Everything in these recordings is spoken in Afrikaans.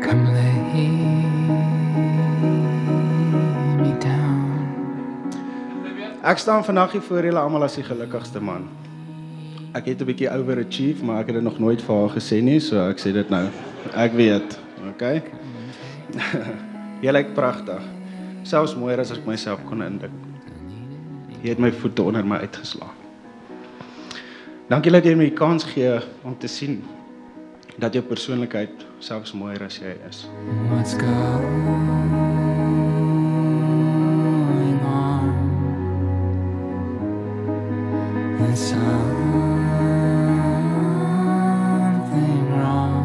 Come lay me down. Ek staan vandag hier voor julle almal as die gelukkigste man. Ek het 'n bietjie overachieve, maar ek het dit nog nooit vir haar gesê nie, so ek sê dit nou. Ek weet, okay? Jy lyk pragtig. Selfs mooier as ek myself kon indink. Jy het my voete onder my uitgeslaan. Dankie dat jy my die kans gee om te sien dat jou persoonlikheid selfs mooier as jy is. What's going on? There's something wrong.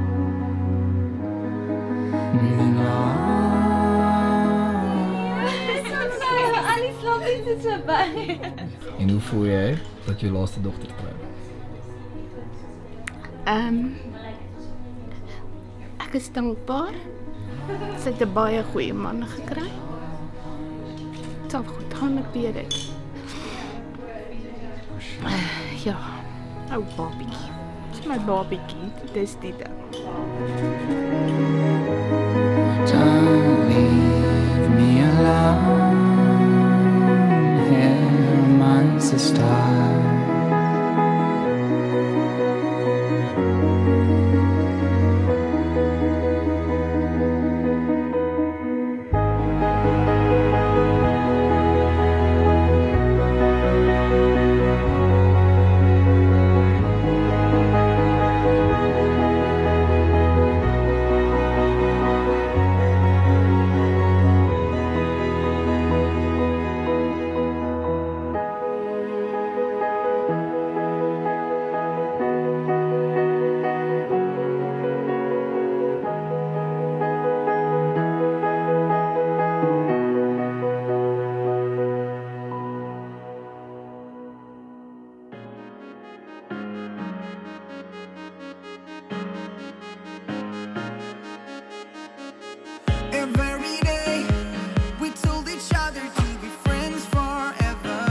Alice slaap iets is verby. En hoe voel jy dat jou laaste dogter trou? Ek is dankbaar. Sy het 'n baie goeie man gekry. Dit sal goed gaan, ek weet dit. Ja, ou babietjie. Dis my babietjie, dis die ding. Don't leave me alone. Here months a star. Every day we told each other to be friends forever.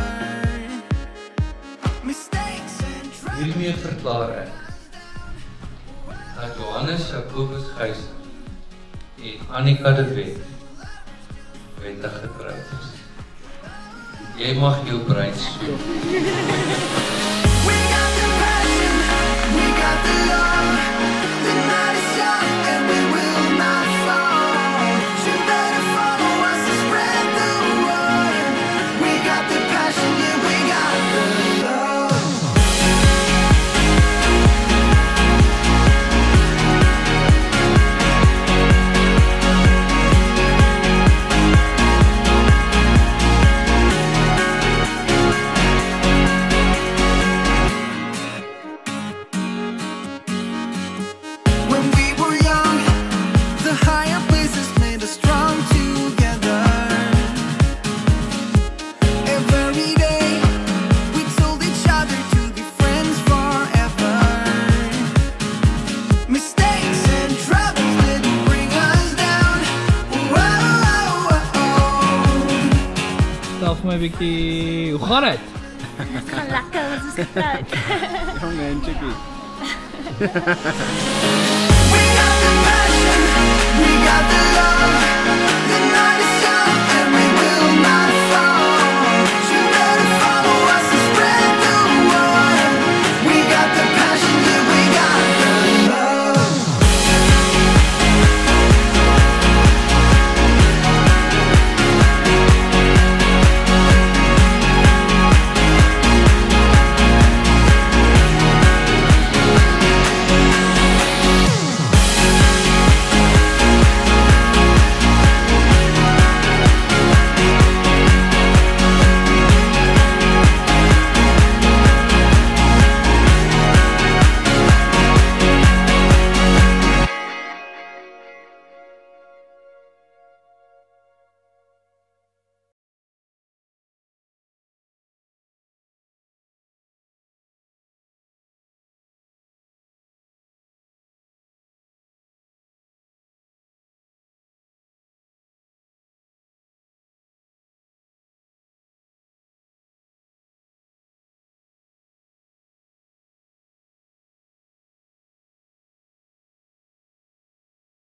Mistakes and Hiermee verklaar ek dat Johannes Jacobus Geyser en Annika de Wet wettig getroud is. Jy mag jou bruid soek. we got the passion, we got the love. The night is young and we will not fall. You better follow us and spread the word. We got the passion, yeah, we got the love. When we were young, the higher places made us strong together. Every day, we told each other to be friends forever. Mistakes and troubles didn't bring us down. Whoa. Stel vir my 'n bietjie, hoe gaan dit? Dit gaan lekker, ons is getroud. Jong en chickie. We got the passion, we got the